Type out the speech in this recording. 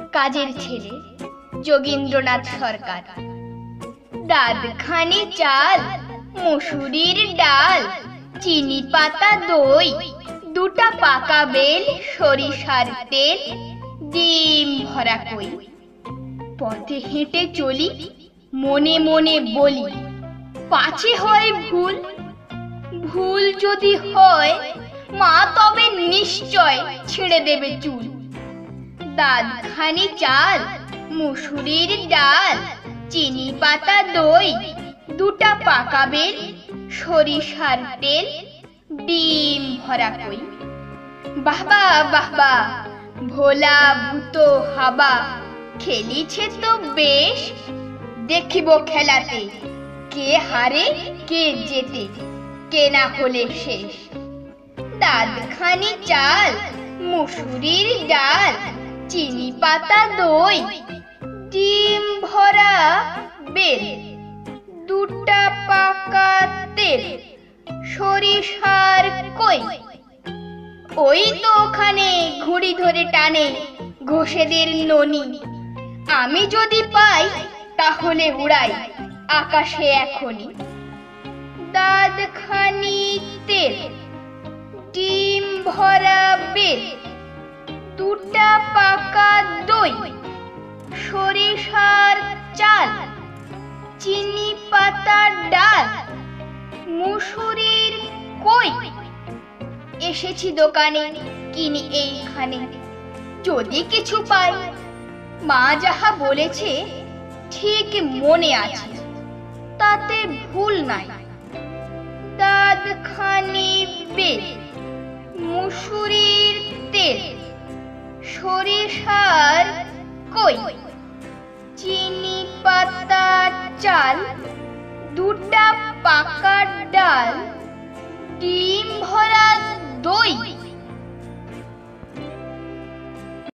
কাজের ছেলে যোগীন্দ্রনাথ সরকার। দাদখানি চাল, মসুরির ডাল, চিনি পাতা দই, দুটা পাকা বেল, সরিষার তেল, ডিম ভরা কই। পথে হেঁটে চলি, মনে মনে বলি, পাছে হয় ভুল। ভুল যদি হয়, মা তবে নিশ্চয় ছেড়ে দেবে চুল। দাদখানি চাল, মুসুরির ডাল, চিনি পাতা দই, দুটা পাকা বেল, সরিষার তেল, ডিম ভরা কই। বাহবা বাহবা, ভোলা ভূত হাবা, খেলিছে তো বেশ। দেখিব খেলাতে, কে হারে কে জেতে, কে না হলে শেষ। দাদখানি চাল, মুসুরির ডাল, চিনি পাতা দই, ডিম ভরা বেল, দুটা পাকা তেল, সরিষার কই। ওই তো ওখানে ঘুড়ি ধরে টানে ঘোষেদের ননি। আমি যদি পাই তাহলে উড়াই আকাশে এখনই। দাদখানি তেল, ডিম ভরা বেল, দুটা পাকা দই, সরিষার চাল, চিনি পাতা ডাল, মুসুরির কই। এসেছি দোকানে, কিনি এইখানে, যদি কিছু পাই। মা যাহা বলেছে ঠিক মনে আছে, তাতে ভুল নাই। দাদখানি বেল, মুসুরির তেল, সরিষার কই, চিনি পাতা চাল, দুটা পাকা ডাল,